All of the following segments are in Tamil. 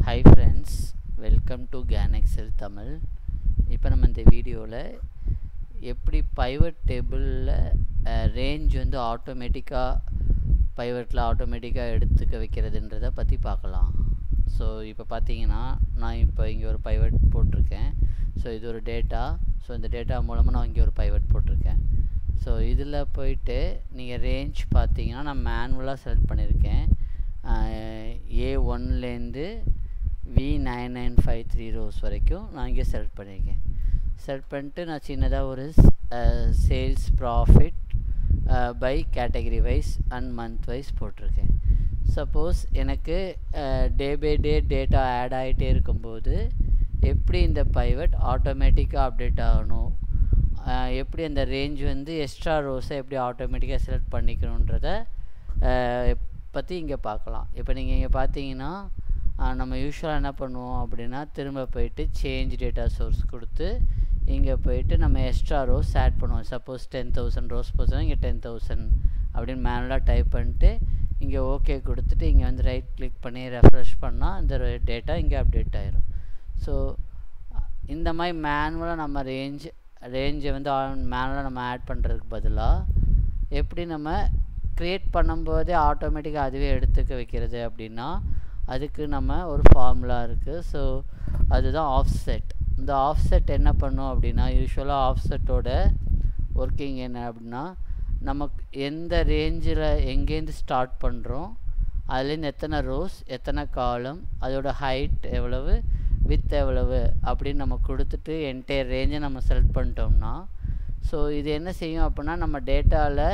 Hi friends, welcome to GAN Excel Tamil. இப்போ நம்ம இந்த வீடியோவில் எப்படி பைவட் டேபிளில் ரேஞ்ச் வந்து ஆட்டோமேட்டிக்காக எடுத்துக்க வைக்கிறதுன்றதை பற்றி பார்க்கலாம். ஸோ இப்போ பார்த்தீங்கன்னா நான் இப்போ இங்கே ஒரு பைவட் போட்டிருக்கேன். ஸோ இது ஒரு டேட்டா. ஸோ இந்த டேட்டா மூலமாக நான் இங்கே ஒரு பைவட் போட்டிருக்கேன். ஸோ இதில் போயிட்டு நீங்கள் ரேஞ்ச் பார்த்தீங்கன்னா நான் மேனுவலாக செலக்ட் பண்ணியிருக்கேன். A1லேருந்து V9953 ரோஸ் வரைக்கும் நான் இங்கே செலக்ட் பண்ணியிருக்கேன். செலக்ட் பண்ணிட்டு நான் சின்னதாக ஒரு sales profit by category wise and month wise போட்டிருக்கேன். சப்போஸ் எனக்கு day by day data add ஆகிட்டே இருக்கும்போது எப்படி இந்த பைவட் ஆட்டோமேட்டிக்காக அப்டேட் ஆகணும், எப்படி அந்த ரேஞ்ச் வந்து எக்ஸ்ட்ரா ரோஸை எப்படி ஆட்டோமேட்டிக்காக செலக்ட் பண்ணிக்கணுன்றதை பற்றி இங்கே பார்க்கலாம். இப்போ நீங்கள் இங்கே பார்த்தீங்கன்னா நம்ம யூஸ்வலாக என்ன பண்ணுவோம் அப்படின்னா திரும்ப போயிட்டு சேஞ்ச் டேட்டா சோர்ஸ் கொடுத்து இங்கே போயிட்டு நம்ம எக்ஸ்ட்ரா ரோஸ் ஆட் பண்ணுவோம். சப்போஸ் 10,000 ரோஸ் போச்சுன்னா இங்கே 10,000 அப்படின்னு மேனுவலாக டைப் பண்ணிட்டு இங்கே ஓகே கொடுத்துட்டு இங்கே வந்து ரைட் கிளிக் பண்ணி ரெஃப்ரெஷ் பண்ணால் இந்த டேட்டா இங்கே அப்டேட் ஆகிரும். ஸோ இந்த மாதிரி மேனுவலாக நம்ம ரேஞ்சை வந்து மேனுவலாக நம்ம ஆட் பண்ணுறதுக்கு பதிலாக எப்படி நம்ம க்ரியேட் பண்ணும்போதே ஆட்டோமேட்டிக்காக அதுவே எடுத்துக்க வைக்கிறது அப்படின்னா அதுக்கு நம்ம ஒரு ஃபார்முலா இருக்குது. ஸோ அதுதான் ஆஃப்செட். இந்த ஆஃப்செட் என்ன பண்ணும் அப்படின்னா யூஸ்வலாக ஆஃப்செட்டோட ஒர்க்கிங் என்ன அப்படின்னா நமக்கு எந்த ரேஞ்சில் எங்கேருந்து ஸ்டார்ட் பண்ணுறோம், அதுலேருந்து எத்தனை ரோஸ் எத்தனை காலம், அதோட ஹைட் எவ்வளவு வித் எவ்வளவு அப்படின்னு நம்ம கொடுத்துட்டு என்டையர் ரேஞ்சை நம்ம செலக்ட் பண்ணிட்டோம்னா ஸோ இது என்ன செய்யும் அப்படின்னா நம்ம டேட்டாவில்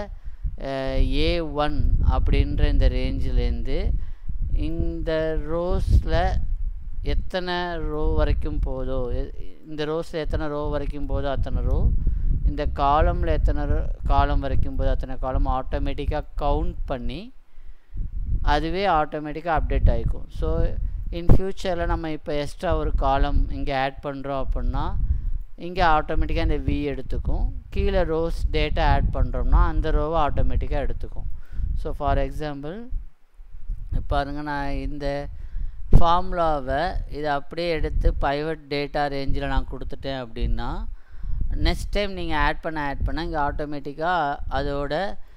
A1 அப்படின்ற இந்த ரேஞ்சிலேருந்து இந்த ரோஸில் எத்தனை ரோ வரைக்கும் போதோ, இந்த ரோஸில் எத்தனை ரோ வரைக்கும் போதோ அத்தனை ரோ, இந்த காலமில் எத்தனை காலம் வரைக்கும் போதோ அத்தனை காலம் ஆட்டோமேட்டிக்காக கவுண்ட் பண்ணி அதுவே ஆட்டோமேட்டிக்காக அப்டேட் ஆகிக்கும். ஸோ இன் ஃப்யூச்சரில் நம்ம இப்போ எக்ஸ்ட்ரா ஒரு காலம் இங்கே ஆட் பண்ணுறோம் அப்படின்னா இங்கே ஆட்டோமேட்டிக்காக இந்த V எடுத்துக்கும். கீழே ரோஸ் டேட்டா ஆட் பண்ணுறோம்னா அந்த ரோவை ஆட்டோமேட்டிக்காக எடுத்துக்கும். ஸோ ஃபார் எக்ஸாம்பிள் பாருங்கள், நான் இந்த ஃபார்முலாவை இதை அப்படியே எடுத்து பைவட் டேட்டா ரேஞ்சில் நான் கொடுத்துட்டேன் அப்படின்னா நெக்ஸ்ட் டைம் நீங்கள் ஆட் பண்ண இங்கே ஆட்டோமேட்டிக்காக அதோட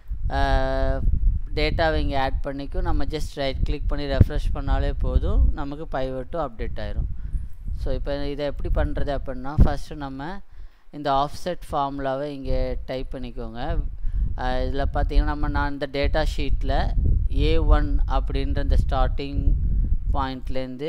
டேட்டாவை இங்கே ஆட் பண்ணிக்கும். நம்ம ஜஸ்ட் ரைட் கிளிக் பண்ணி ரெஃப்ரெஷ் பண்ணாலே போதும், நமக்கு பைவட்டும் அப்டேட் ஆயிரும். ஸோ இப்போ இதை எப்படி பண்ணுறது அப்படின்னா ஃபஸ்ட்டு நம்ம இந்த ஆஃப்செட் ஃபார்முலாவை இங்கே டைப் பண்ணிக்கோங்க. இதில் பார்த்தீங்கன்னா நான் இந்த டேட்டா ஷீட்டில் A1 அப்படின்ற இந்த ஸ்டார்டிங் பாயிண்ட்லேருந்து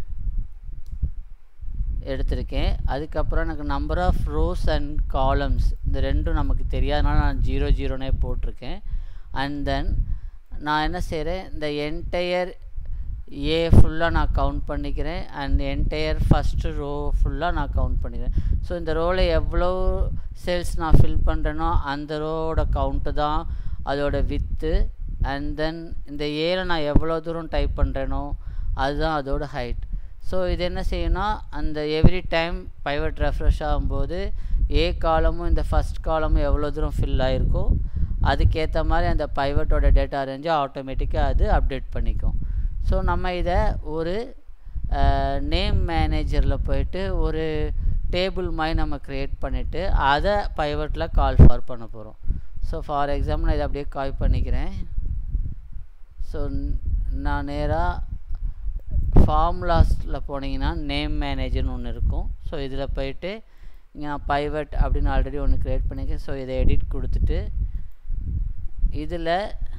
எடுத்திருக்கேன். அதுக்கப்புறம் எனக்கு number of rows and columns இந்த ரெண்டும் நமக்கு தெரியாதனால நான் 0 போட்டிருக்கேன். அண்ட் தென் நான் என்ன செய்கிறேன், இந்த என்டையர் ஏ ஃபுல்லாக நான் கவுண்ட் பண்ணிக்கிறேன் அண்ட் என்டையர் ஃபஸ்ட்டு ரோ ஃபுல்லாக நான் கவுண்ட் பண்ணிக்கிறேன். ஸோ இந்த ரோவில் எவ்வளோ செல்ஸ் நான் ஃபில் பண்ணுறேனோ அந்த ரோவோட கவுண்ட்டு தான் அதோட வித்து. அண்ட் தென் இந்த ஏல நான் எவ்வளோ தூரம் டைப் பண்ணுறேனோ அதுதான் அதோட ஹைட். ஸோ இது என்ன செய்யணும்னா அந்த எவ்ரி டைம் பைவட் ரெஃப்ரெஷ் ஆகும்போது ஏ காலமும் இந்த ஃபஸ்ட் காலமும் எவ்வளோ தூரம் ஃபில் ஆகிருக்கோ அதுக்கேற்ற மாதிரி அந்த பைவட்டோட டேட்டா ரேஞ்சை ஆட்டோமேட்டிக்காக அது அப்டேட் பண்ணிக்கும். ஸோ நம்ம இதை ஒரு நேம் மேனேஜரில் போயிட்டு ஒரு டேபிள் மாதிரி நம்ம க்ரியேட் பண்ணிவிட்டு அதை பைவட்டில் கால் ஃபார் பண்ண போகிறோம். ஸோ ஃபார் எக்ஸாம்பிள் நான் இதை அப்படியே கால் பண்ணிக்கிறேன். ஸோ நான் நேராக ஃபார்முலாஸில் போனீங்கன்னா நேம் மேனேஜர்னு ஒன்று இருக்கும். ஸோ இதில் போயிட்டு இங்கே நான் பைவட் அப்படின்னு ஆல்ரெடி ஒன்று க்ரியேட் பண்ணிக்கிறேன். ஸோ இதை எடிட் கொடுத்துட்டு இதில்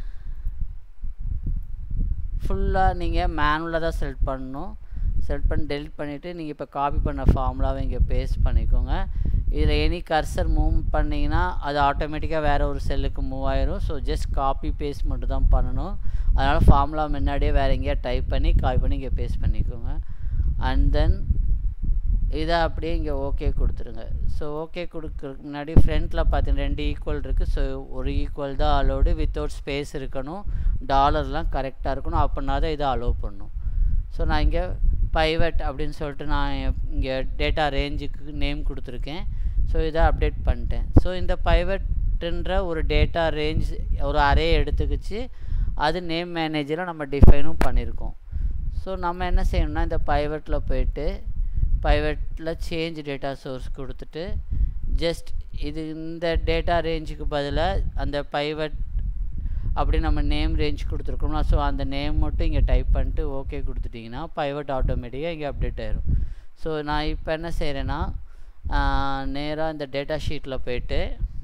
ஃபுல்லாக நீங்கள் மேனுவலாக தான் செலக்ட் பண்ணணும். செலக்ட் பண்ணி டெலிட் பண்ணிவிட்டு நீங்கள் இப்போ காப்பி பண்ண ஃபார்முலாவை இங்கே பேஸ்ட் பண்ணிக்கோங்க. இதில் எனி கர்சர் மூவ் பண்ணிங்கன்னா அது ஆட்டோமேட்டிக்காக வேறு ஒரு செல்லுக்கு மூவ் ஆயிரும். ஸோ ஜஸ்ட் காப்பி பேஸ்ட் மட்டும் தான் பண்ணணும். அதனால் ஃபார்முலா முன்னாடியே வேறு எங்கேயா டைப் பண்ணி காப்பி பண்ணி இங்கே பேஸ்ட் பண்ணிக்கோங்க. அண்ட் தென் இதை அப்படியே இங்கே ஓகே கொடுத்துருங்க. ஸோ ஓகே கொடுக்குறதுக்கு முன்னாடி ஃப்ரண்ட்டில் பார்த்தீங்கன்னா 2 ஈக்குவல் இருக்குது. ஸோ ஒரு ஈக்குவல் தான் அலோடு, வித்தவுட் ஸ்பேஸ் இருக்கணும், டாலர்லாம் கரெக்டாக இருக்கணும், அப்படின்னா தான் இதை அலோவ் பண்ணணும். ஸோ நான் இங்கே பைவட் அப்படின்னு சொல்லிட்டு நான் இங்கே டேட்டா ரேஞ்சுக்கு நேம் கொடுத்துருக்கேன். ஸோ இதை அப்டேட் பண்ணிட்டேன். ஸோ இந்த பைவட்டுன்ற ஒரு டேட்டா ரேஞ்ச் ஒரு அரே எடுத்துக்கிச்சு, அது நேம் மேனேஜரில் நம்ம டிஃபைனும் பண்ணியிருக்கோம். ஸோ நம்ம என்ன செய்யணும்னா இந்த பைவட்டில் போயிட்டு பைவட்டில் சேஞ்ச் டேட்டா சோர்ஸ் கொடுத்துட்டு ஜஸ்ட் இது இந்த டேட்டா ரேஞ்சுக்கு பதிலாக அந்த பைவட் அப்படி நம்ம நேம் ரேஞ்ச் கொடுத்துருக்கோம்னா ஸோ அந்த நேம் மட்டும் இங்கே டைப் பண்ணிட்டு ஓகே கொடுத்துட்டிங்கன்னா பைவட் ஆட்டோமேட்டிக்காக இங்கே அப்டேட் ஆயிரும். ஸோ நான் இப்போ என்ன செய்கிறேன்னா நேராக இந்த டேட்டா ஷீட்டில் போயிட்டு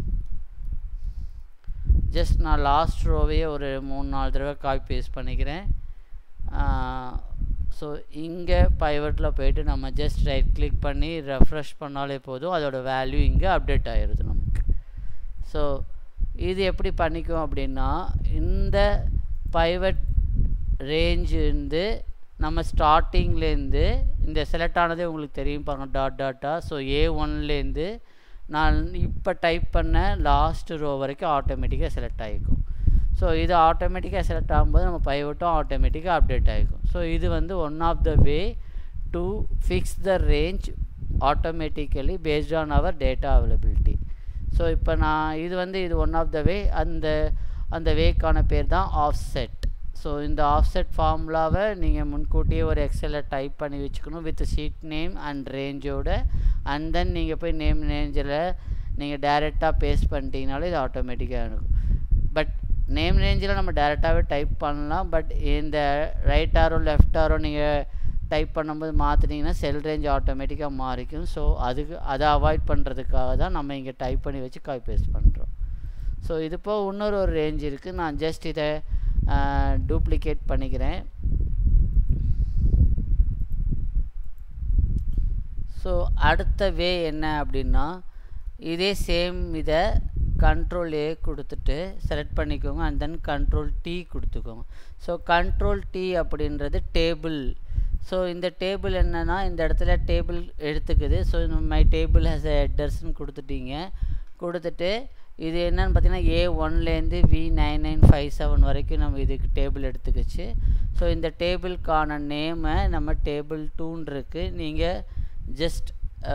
ஜஸ்ட் நான் லாஸ்ட் ரோவையே ஒரு 3-4 தடவை காப்பி பேஸ்ட் பண்ணிக்கிறேன். ஸோ இங்கே பைவட்டில் போயிட்டு நம்ம ஜஸ்ட் ரைட் கிளிக் பண்ணி ரெஃப்ரெஷ் பண்ணாலே போதும், அதோட வேல்யூ இங்கே அப்டேட் ஆகிடுது நமக்கு. ஸோ இது எப்படி பண்ணிக்கும் அப்படின்னா இந்த பைவட் ரேஞ்சு வந்து நம்ம ஸ்டார்டிங்லேருந்து இந்த செலக்ட் ஆனதே உங்களுக்கு தெரியும் பாருங்கள் டாட்டா. ஸோ A1லேருந்து நான் இப்போ டைப் பண்ண லாஸ்ட் ரோ வரைக்கும் ஆட்டோமேட்டிக்காக செலக்ட் ஆகிக்கும். ஸோ இது ஆட்டோமேட்டிக்காக செலக்ட் ஆகும்போது நம்ம பைவட்டும் ஆட்டோமேட்டிக்காக அப்டேட் ஆகிக்கும். ஸோ இது வந்து one of the way to fix the range automatically based on our data availability. So இப்போ நான் இது ஒன் ஆஃப் த வே. அந்த வேக்கான பேர் தான் ஆஃப்செட். ஸோ இந்த ஆஃப்செட் ஃபார்முலாவை நீங்கள் முன்கூட்டியே ஒரு எக்ஸலில் டைப் பண்ணி வச்சுக்கணும் வித் ஷீட் நேம் அண்ட் ரேஞ்சோட. அண்ட் தென் நீங்கள் போய் நேம் ரேஞ்சில் நீங்கள் டைரெக்டாக பேஸ்ட் பண்ணிட்டீங்கனாலும் இது ஆட்டோமேட்டிக்காக இருக்கும். பட் நேம் ரேஞ்சில் நம்ம டைரெக்டாகவே டைப் பண்ணலாம். பட் இந்த ரைட் ஆரோ லெஃப்ட் ஆரோ நீங்கள் டைப் பண்ணும்போது மாற்றினீங்கன்னா செல் ரேஞ்ச் ஆட்டோமேட்டிக்காக மாறிக்கும். ஸோ அதை அவாய்ட் பண்ணுறதுக்காக தான் நம்ம இங்கே டைப் பண்ணி வச்சு காப்பி பேஸ்ட் பண்ணுறோம். ஸோ இது போக இன்னொரு ரேஞ்ச் இருக்குது. நான் ஜஸ்ட் இதை டூப்ளிகேட் பண்ணிக்கிறேன். ஸோ அடுத்த வே என்ன அப்படின்னா இதே சேம் இதை Ctrl A கொடுத்துட்டு செலக்ட் பண்ணிக்கோங்க அண்ட் தென் Ctrl T கொடுத்துக்கோங்க. ஸோ Ctrl T அப்படின்றது டேபிள். ஸோ இந்த டேபிள் என்னென்னா இந்த இடத்துல டேபிள் எடுத்துக்குது. ஸோ மை டேபிள் ஹேஸ் ஹெட்டர்ஸ்னு கொடுத்துட்டு இது என்னன்னு பார்த்தீங்கன்னா A1லேருந்து V9957 வரைக்கும் நம்ம இதுக்கு டேபிள் எடுத்துக்கிச்சு. ஸோ இந்த டேபிளுக்கான நேமை நம்ம டேபிள் 2ன்னு இருக்குது. நீங்கள் just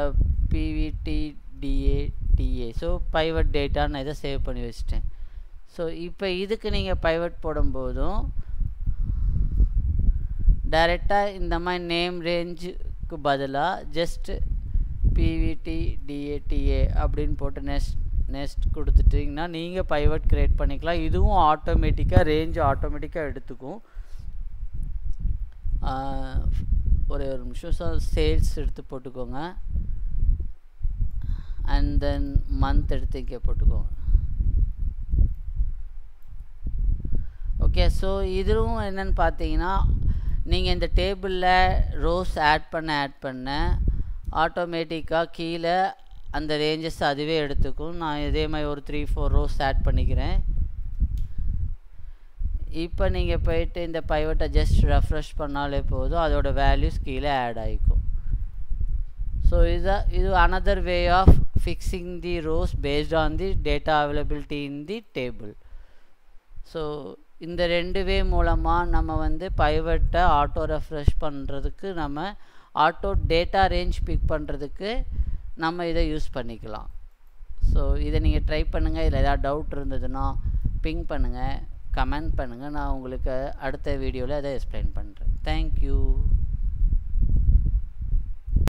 PVTDATA so pivot data நான் இதை சேவ் பண்ணி வச்சிட்டேன். ஸோ இப்போ இதுக்கு நீங்கள் பைவட் போடும்போதும் டைரெக்டாக இந்த மாதிரி நேம் ரேஞ்சுக்கு பதிலாக ஜஸ்ட் PVTDATA அப்படின்னு போட்டு நெக்ஸ்ட் கொடுத்துட்டிங்கன்னா நீங்கள் பைவட் க்ரியேட் பண்ணிக்கலாம். இதுவும் ஆட்டோமேட்டிக்காக ரேஞ்ச் ஆட்டோமேட்டிக்காக எடுத்துக்கும். ஒரு நிமிஷம் சேல்ஸ் எடுத்து போட்டுக்கோங்க அண்ட் தென் மந்த் எடுத்து இங்கே போட்டுக்கோங்க. ஓகே, ஸோ இதுவும் என்னென்னு பார்த்தீங்கன்னா நீங்கள் இந்த டேபிளில் ரோஸ் ஆட் பண்ண ஆட்டோமேட்டிக்காக கீழே அந்த ரேஞ்சஸ் அதுவே எடுத்துக்கும். நான் இதே மாதிரி ஒரு 3-4 ரோஸ் ஆட் பண்ணிக்கிறேன். இப்போ நீங்கள் போயிட்டு இந்த பைவட்டை ஜஸ்ட் ரெஃப்ரெஷ் பண்ணாலே போதும், அதோட வேல்யூஸ் கீழே ஆட் ஆகிக்கும். ஸோ இது another way of fixing the rows based on the data availability in the table. So இந்த 2 வே மூலமாக நம்ம வந்து பைவட்டை ஆட்டோ ரெஃப்ரெஷ் பண்ணுறதுக்கு நம்ம ஆட்டோ டேட்டா ரேஞ்ச் பிக் பண்ணுறதுக்கு நம்ம இதை யூஸ் பண்ணிக்கலாம். ஸோ இதை நீங்கள் ட்ரை பண்ணுங்கள். இதில் ஏதாவது டவுட் இருந்ததுன்னா பிங் பண்ணுங்கள், கமெண்ட் பண்ணுங்கள். நான் உங்களுக்கு அடுத்த வீடியோவில் அதை எக்ஸ்பிளைன் பண்ணுறேன். தேங்க்யூ.